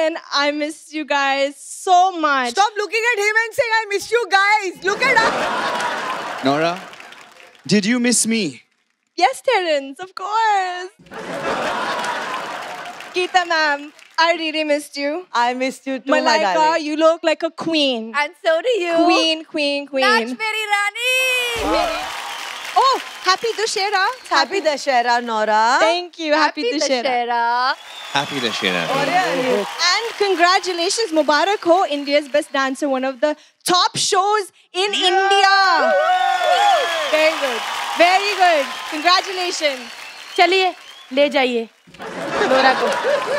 everyone. I miss you guys so much. Stop looking at him and saying I miss you guys. Look at us. Nora, did you miss me? Yes, Terence, of course. Geeta ma'am, I really missed you. I missed you too, my Malaika, darling. you look like a queen. And so do you. Queen, queen, queen. Nach Meri Rani. Oh, happy Dussehra. Happy Dussehra, Nora. Thank you. Happy Dussehra. Happy Dussehra. And congratulations, Mubarak ho, India's Best Dancer, one of the top shows in India. Very good. Very good. Congratulations. चलिए ले जाइए Nora को.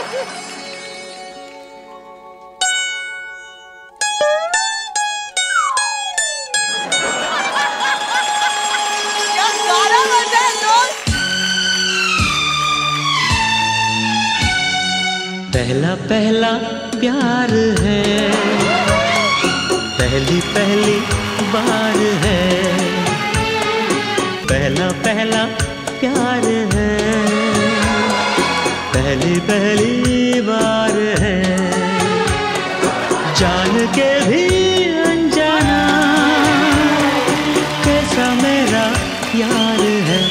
पहला पहला प्यार है, पहली पहली बार है, पहला पहला प्यार है, पहली पहली बार है, जान के भी अनजाना कैसा मेरा यार है,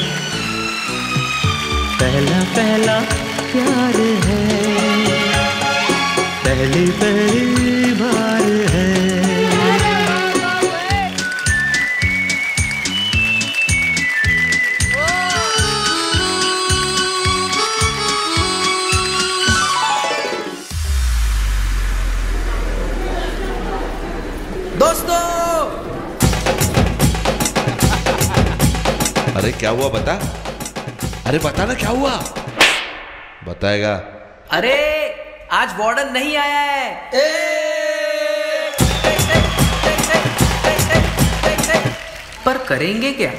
पहला पहला प्यार है, पहली पहली बार है. दोस्तों, अरे क्या हुआ बता? अरे बता ना क्या हुआ? बताएगा? अरे आज वार्डन नहीं आया है. पर करेंगे क्या?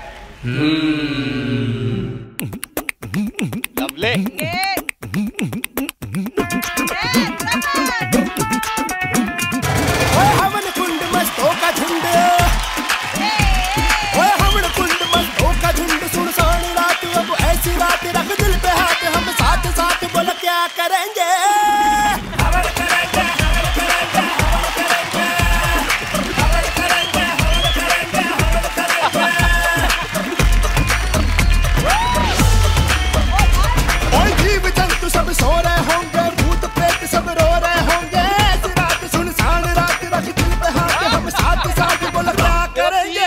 लवली. हमन कुंड मस्तों का झुंड, हमन कुंड मस्तों का झुंड, सुनसान रात अब ऐसी रात, रख दिल पे हाथ, हम साथ साथ बोल क्या करेंगे. जीव जंतु सब सो रहे होंगे, भूत प्रेत सब रो रहे होंगे, ऐसी रात सुनसान रात, रख दिल पे हाथ, हम साथ साथ बोल क्या करेंगे.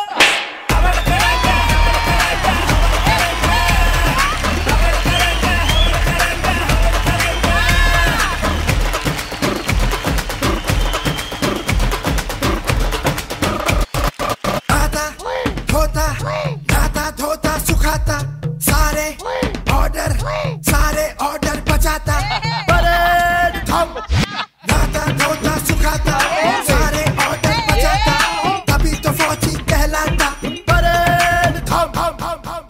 नाता धोता सुखाता, सारे ऑर्डर बचाता, परेड थम. नाता धोता सुखाता, सारे ऑर्डर बचाता, तभी तो फौजी कहलाता, परेड थम थम थम थम.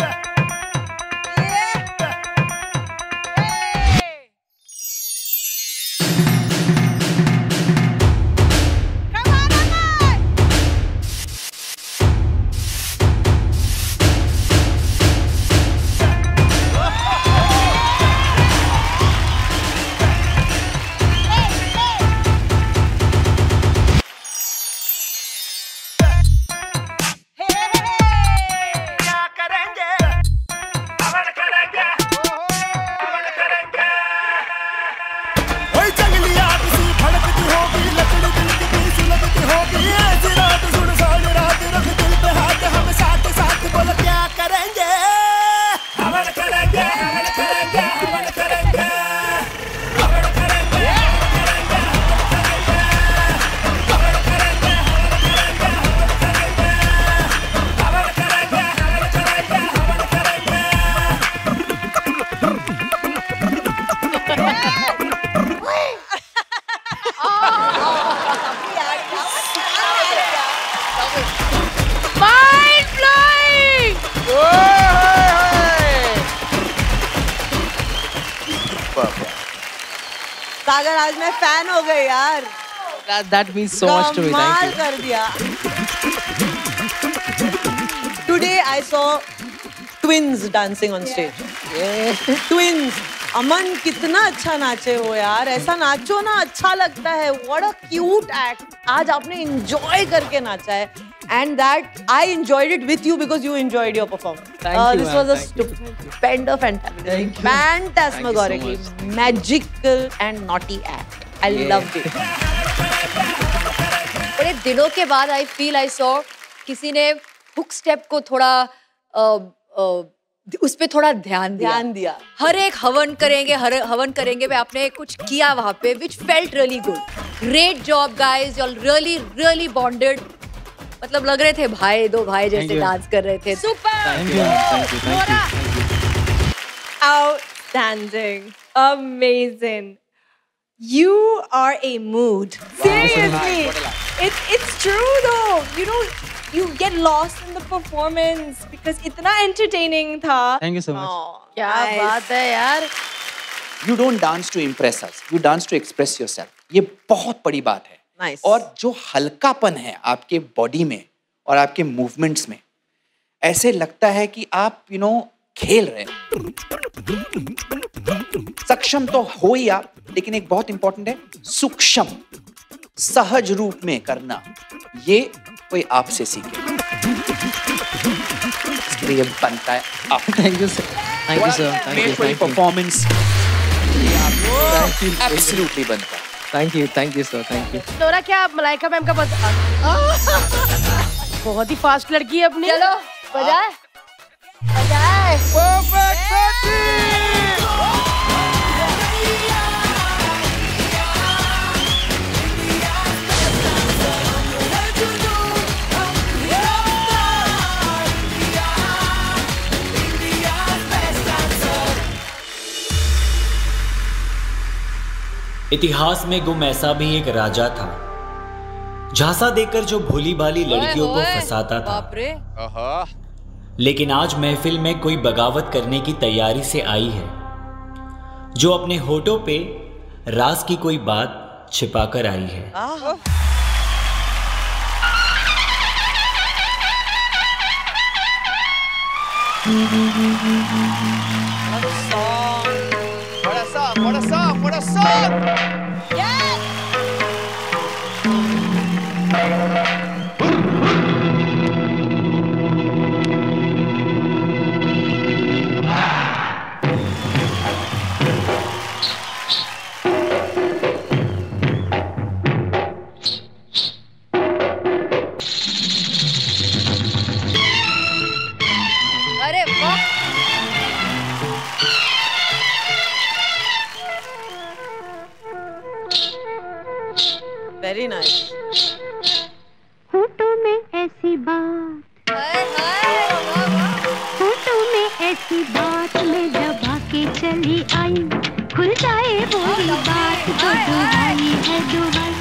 सागर आज मैं फैन हो गई यार. That means so much to me. Thank you. कर दिया. Today I saw twins dancing on stage. Twins. अमन कितना अच्छा नाचे हो यार, ऐसा नाचो ना, अच्छा लगता है. What a cute act. आज आपने enjoy करके नाचा है. And that I enjoyed it with you because you enjoyed your performance. Thank you, This ma'am. was a Thank you. stupendo fantastic, phantasmagorical, magical and naughty act. I loved it. बड़े दिनों के बाद I feel I saw किसी ने hook step को थोड़ा उस पे थोड़ा ध्यान दिया. हर एक हवन करेंगे पे आपने कुछ किया वहाँ पे which felt really good. Great job guys, you all really bonded. मतलब लग रहे थे दो भाई जैसे डांस कर रहे थे. Super. Thank you. Outstanding. Amazing. You are a mood. Seriously. It's true though. You get lost in the performance because इतना entertaining था. Thank you so much. क्या बात है यार. You don't dance to impress us. You dance to express yourself. ये बहुत बड़ी बात है. Nice. और जो हल्कापन है आपके बॉडी में और आपके मूवमेंट्स में, ऐसे लगता है कि आप खेल रहे हैं. सक्षम तो हो ही आप, लेकिन एक बहुत इंपॉर्टेंट है, सूक्ष्म सहज रूप में करना. ये कोई आपसे सीखे. इसके लिए बनता है आप. Thank you sir. Thank you sir. Thank you. Performance absolutely बनता है. Thank you sir. Thank you. Nora क्या मलाइका मैम का बहुत ही फास्ट लड़की है अपनी. चलो बजाए. इतिहास में गुम ऐसा भी एक राजा था, झांसा देकर जो भोली भाली लड़कियों को फंसाता था. लेकिन आज महफिल में कोई बगावत करने की तैयारी से आई है, जो अपने होठों पे राज की कोई बात छिपाकर आई है. What a song! अरे वाह. Very nice. होठों में ऐसी बात, होठों में ऐसी बात में दबा के चली आई, खुल जाए वही बात तो दुहाई है दुहाई.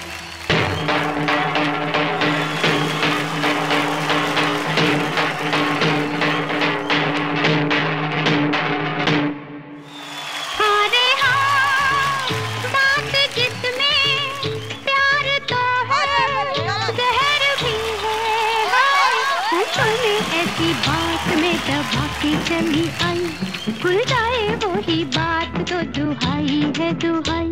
चली आई, खुल जाए वही बात तो दुहाई है दुहाई.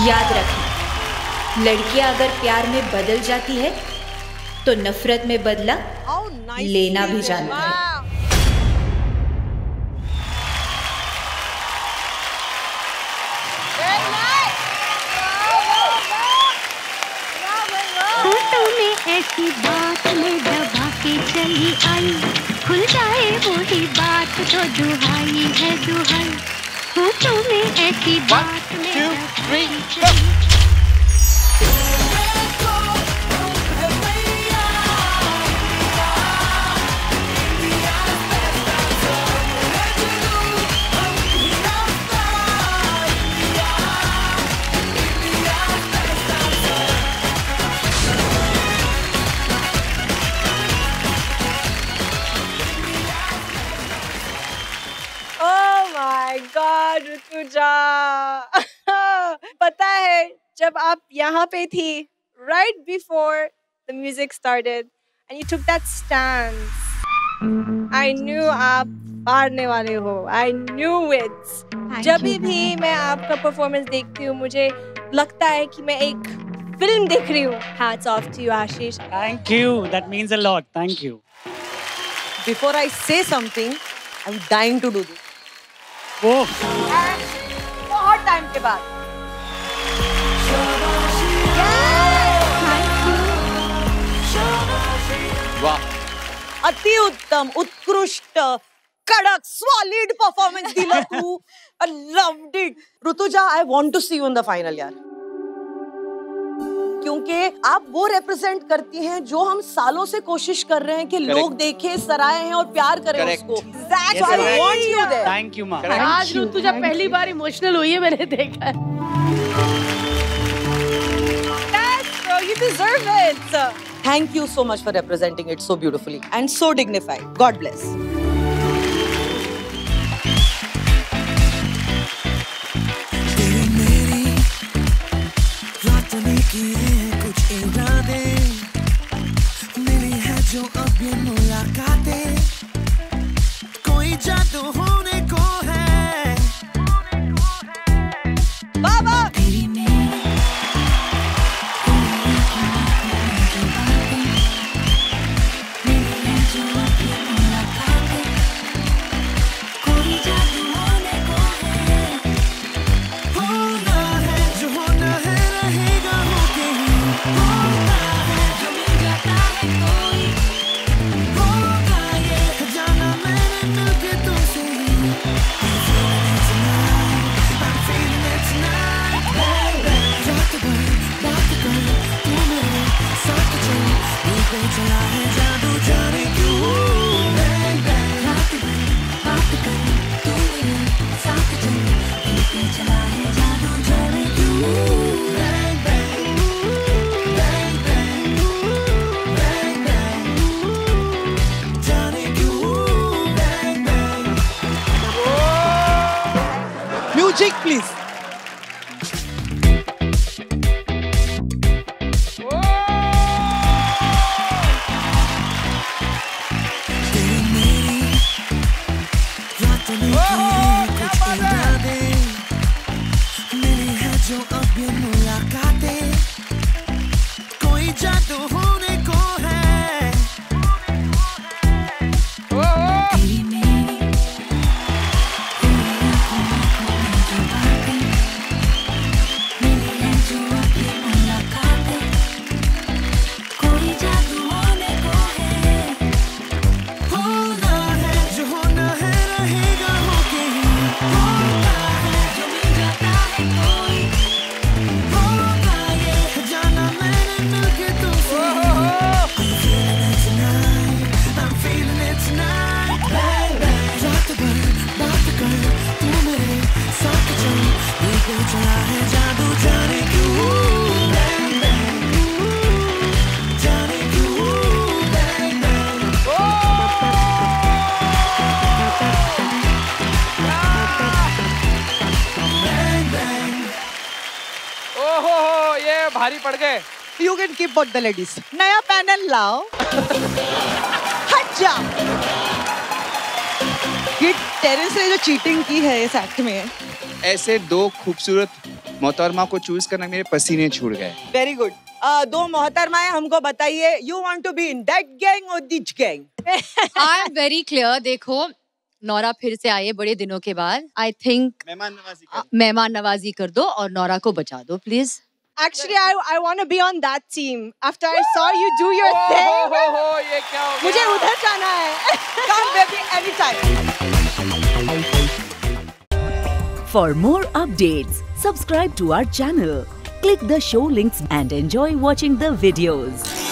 याद रखें, लड़कियां अगर प्यार में बदल जाती है तो नफरत में बदला लेना भी जानती है। होठों में ऐसी बात में दबा के चली आई, खुल जाए वही बात तो दुहाई है दुहाई। होठों में ऐसी बात में दबा के चली God, ऋतुजा पता है जब आप यहाँ पे थी right before the music started and you took that stance, I knew आप हारने वाले हो. I knew it. जब भी मैं आपका परफॉर्मेंस देखती हूँ मुझे लगता है कि मैं एक फिल्म देख रही हूँ. Hats off to you, Ashish. Thank you. That means a lot. Thank you. Before I say something, I'm dying to do this. बहुत टाइम के बाद वाह, अति उत्तम, उत्कृष्ट, कडक, सॉलिड परफॉर्मेंस दिला तू. I loved it. Rutuja, I want to see you in the final यार. क्योंकि आप वो रिप्रेजेंट करती हैं जो हम सालों से कोशिश कर रहे हैं कि लोग देखें, सराहें और प्यार करें उसको. So I want you there. Thank you, ma. आज ऋतुजा पहली बार इमोशनल हुई है, मैंने देखा है. Yes, bro, you deserve it. Thank you so much for representing it so beautifully and so dignified. God bless. कुछ इरादे मिली है जो अब ये मुलाकातें, कोई जादू होने को है. बाबा Music, please. मिली है जो अब ये मुलाकातें, कोई जादू होने को है. भारी पड़ गए. You can keep both the ladies. नया पैनल लाओ. हट जा. ये टेरेंस ने जो चीटिंग की है इस एक्ट में, ऐसे दो खूबसूरत मोहतरमा को चूज करने मेरे पसीने छूट गए। Very good. दो मोहतरमाएं हमको बताइए, you want to be in that gang और this gang? I am very clear. देखो नौरा फिर से आई है बड़े दिनों के बाद। आई थिंक मेहमान नवाजी कर दो और नौरा को बचा दो please. Actually, I want to be on that team. After I saw you do your thing, ये क्या हो गया? मुझे उधर जाना है। Come baby, anytime. For more updates, subscribe to our channel, click the show links and enjoy watching the videos.